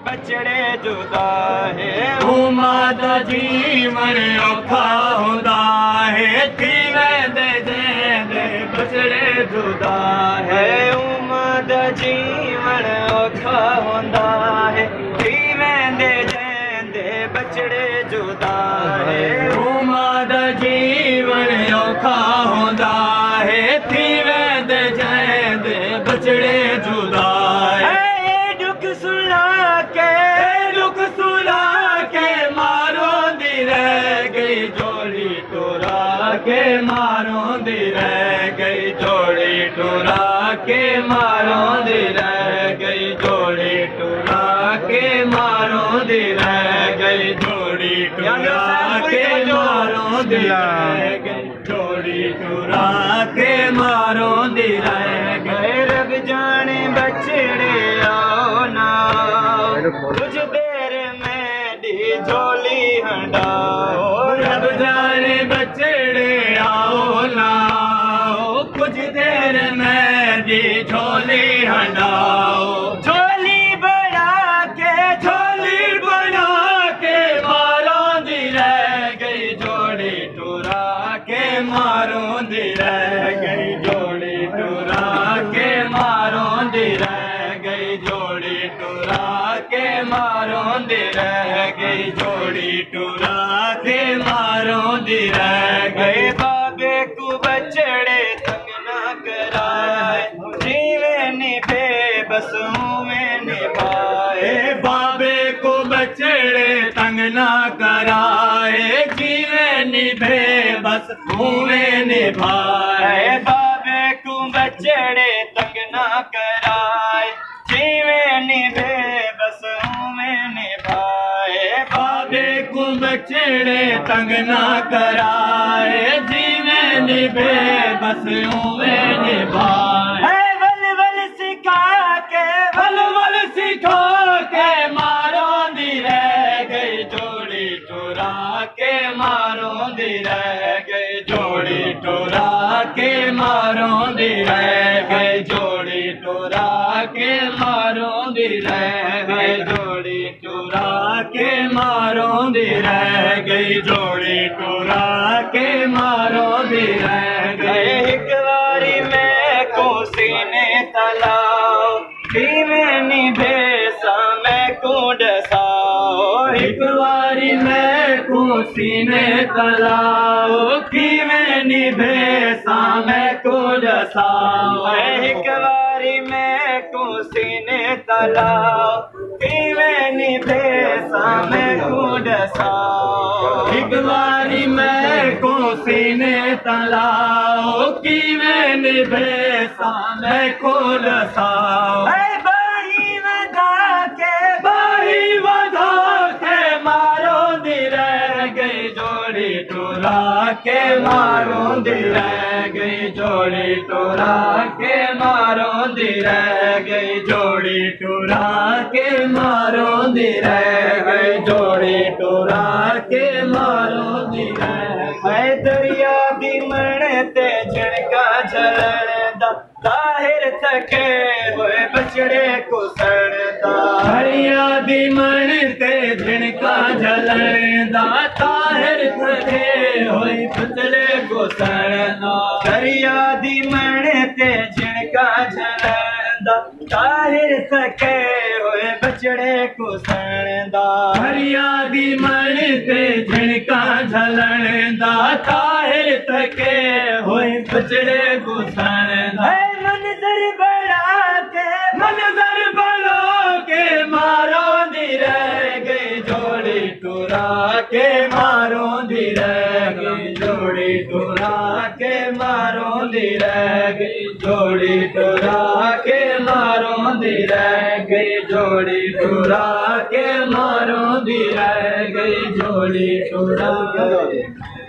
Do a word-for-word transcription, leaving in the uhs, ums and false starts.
बछड़े जुदा है उमा दा जीवन औखा हुंदा है थीवें दे जेंदे बछड़े जुदा है उमा दा जीवन औखा हुंदा है थीवें दे जेंदे बछड़े जुदा है उमा दा जीवन औखा हुंदा है थीवें दे जेंदे बछड़े जुदा है दुख सुना के दुख सुना के मारो दी रह गई जोड़ी टुरा के मारो दी रह गई जोड़ी टुरा के मारो दी रह गई जोड़ी टुरा के मारो दी रह गई जोड़ी टुरा के मारो दी रह गई जोड़ी टुरा के मारो दी रह गए रब जाने बछड़े आओ ना कुछ देर में दी झोली हंडाओ रब जाने बछड़े आओ ना कुछ देर में दी झोली हंडाओ झोली बना के झोली बना के मारो दी रह गई जोड़ी टुरा के मारो दी रह गई जोड़ी टुरा के मारो दी रह गई जोड़ी टुरा के मारो दी रह गई जोड़ी टुरा के मारो दी रह गई बाबे को बछड़े तंग ना कराए जीवे निभे बसों में निभाए बाबे को बछड़े तंग ना कराए जीवे निभे बस मुँह निभाए बाबे को बछड़े तंग ना कराए जीवे निभे बसों में निभाए बाबे को बछड़े तंग ना कराए जीवे निभे बस मुँह निभाए वल वल सिखा के वल वल सिखा के मारो दी रह गई जोड़ी टुरा के मारो दी रह गई जोड़ी टुरा के मारो दी रह गई जोड़ी टुरा के मारो दी रह गई जोड़ी टुरा के मारो दी रह गई जोड़ी टुरा के मारो दी रह गई एक बारी मैं को सीने तलाओ धीमे निभे समय को डसाओ एक बारी मैं को सीने तलाओ कि मैं निभे सामे को डसाओ एक बारी मैं को सीने तलाओ धीमे निभे समय को डसाओ एक बारी मैं को सीने तलाओ कि मैं निभे सामे को डसाओ बाही वधा के बाही वधा के मारो दी रह गई जोड़ी टुरा के मारो दी रह गई जोड़ी टुरा के मारो दी रह गई जोड़ी टुरा के मारो दी रह गई जोड़ी टुरा के मारो दी रह गई दरिया दी मणते झड़का झलण दा ताहिर थके हुए बछड़े को सड़दा हरिया दी मणते झड़का झलण दा ताहिर थके हुए बछड़े को सड़दा दरिया दी मणते झड़का झलण दा ताहिर थके हुए बछड़े को सड़दा हरिया दी मणते झड़का झलण दा ताहिर थके हुए बछड़े को सड़दा मंजर बड़ा के मंजर बड़ा के मारो दी रह गई जोड़ी टुरा के मारो दी रह गई जोड़ी टुरा के मारो दी रह गई जोड़ी टुरा के मारो दी रह गई जोड़ी टुरा के मारो दी रह गई जोड़ी टुरा